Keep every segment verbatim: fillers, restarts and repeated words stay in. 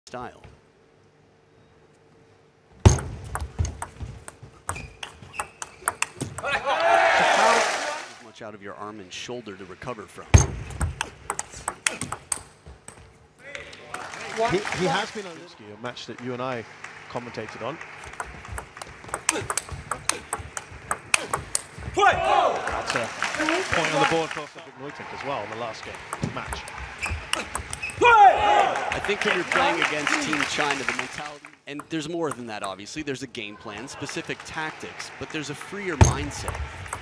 style. As much out of your arm and shoulder to recover from. He, he has been on this a match that you and I commentated on. That's a point on the board for Fredrik Neutinck as well in the last game match. I think when you're playing against Team China, the mentality, and there's more than that obviously, there's a game plan, specific tactics, but there's a freer mindset.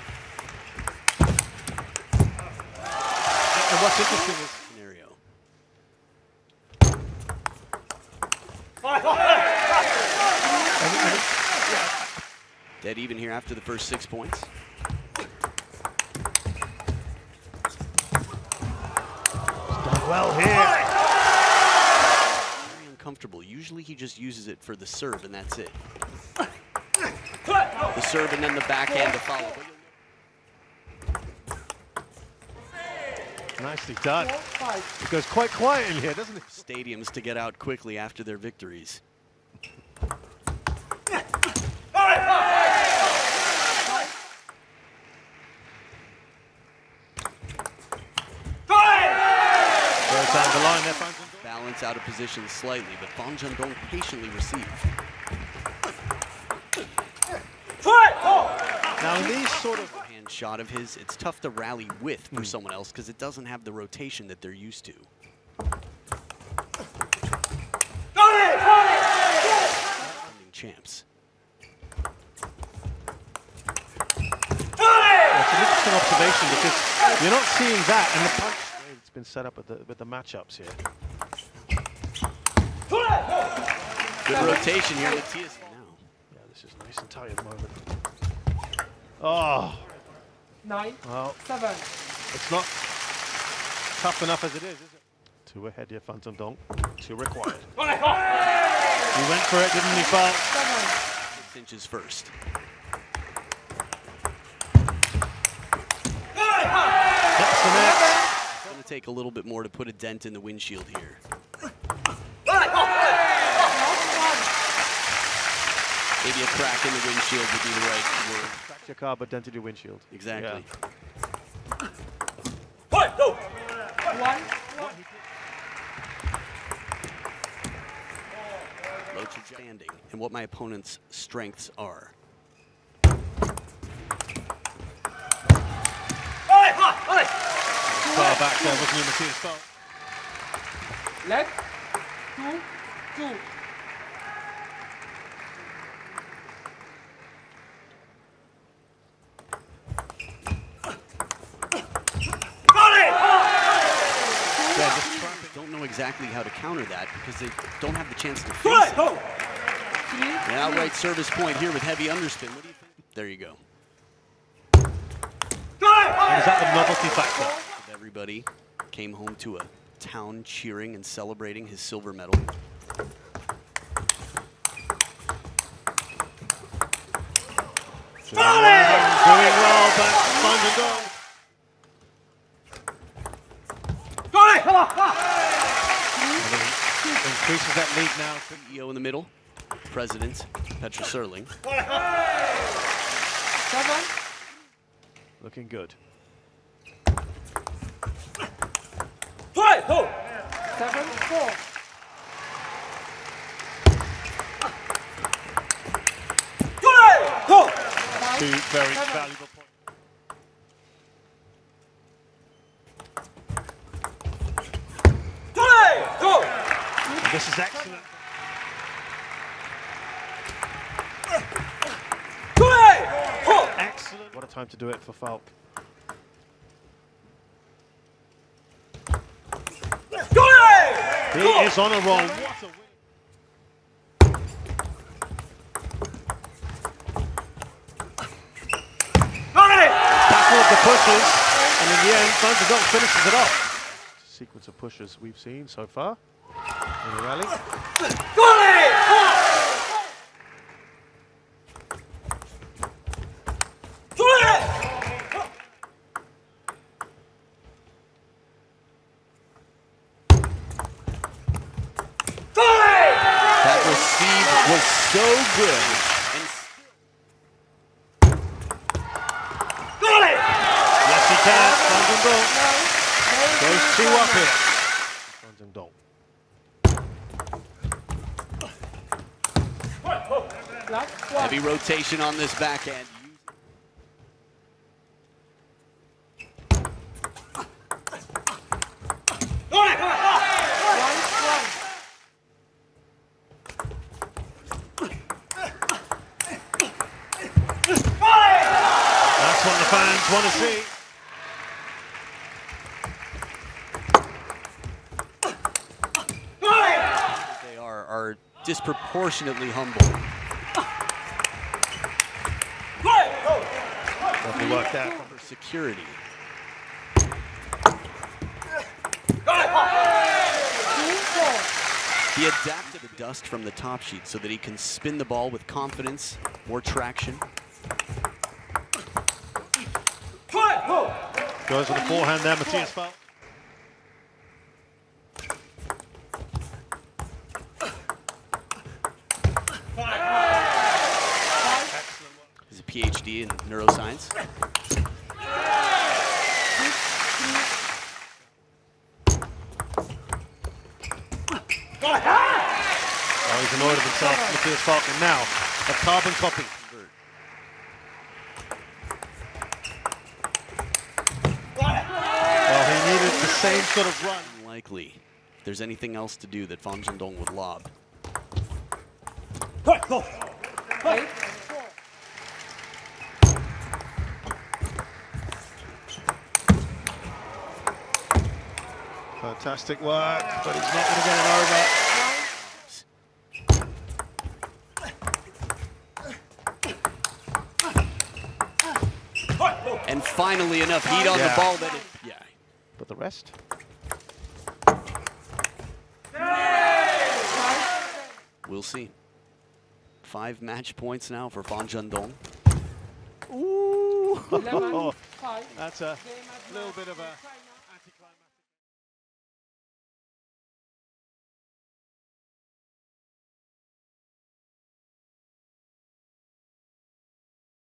And what's interesting is Scenario. Dead even here after the first six points. done well here. Very uncomfortable. Usually he just uses it for the serve and that's it. The serve and then the backhand to follow. Nicely done. It goes quite quiet in here, doesn't it? Stadiums to get out quickly after their victories. Down the line there, balance out of position slightly, but Fang Jiandong patiently received. Now in these sort of hand shot of his, it's tough to rally with for mm. someone else because it doesn't have the rotation that they're used to. Champs. That's an interesting observation because you're not seeing that, and the punch it's been set up with the with the matchups here. Good rotation here with T S V now. Yeah, this is nice and tight at the moment. Oh. Nine. Well, seven. It's not tough enough as it is, is it? Two ahead here, Fang Jiandong. Two required. He went for it, didn't he, Fal? Six inches first. That's the net. It's going to take a little bit more to put a dent in the windshield here. Maybe a crack in the windshield would be the right word. Crack your car, but dented your windshield. Exactly. Yeah. One, two. One. Low standing, and what my opponent's strengths are. Far back there, wasn't he, Matthias Fal? Leg. Two. Two. Don't know exactly how to counter that because they don't have the chance to face it. An outright service point here with heavy underspin. What do you think? There you go. And is that the novelty factor? Everybody came home to a town cheering and celebrating his silver medal. Doing well, but Fang Jiandong. Increases that lead now. C E O in the middle, President Petra Serling. Seven. Looking good. Seven, four. Two very valuable points. This is excellent. Excellent. What a time to do it for Falk. He is on a roll. What a win. Backward the pushes, and in the end, Fang Jiandong finishes it off. Sequence of pushes we've seen so far in the rally. Go! receive was so good. And got it! Yes, he can. Fan Zhendong goes two up here. Fan Zhendong. heavy rotation on this backhand. That's what the fans want to see. They are, are disproportionately humble. Lovely work there. For security. He adapted the dust from the top sheet so that he can spin the ball with confidence, more traction. Goes with the forehand there, Matthias Falk. He's a P H D in neuroscience. Oh, he's annoyed with himself, Matthias Falk, and now a carbon copy. Well, he needed the same sort of run. Unlikely. If there's anything else to do that Fan Zhendong would lob. Fantastic work, but he's not going to get it over. And finally enough heat on yeah. the ball that it, yeah. But the rest? We'll see. Five match points now for Fan Zhendong. Ooh! eleven, Oh, five. that's a little bit of a...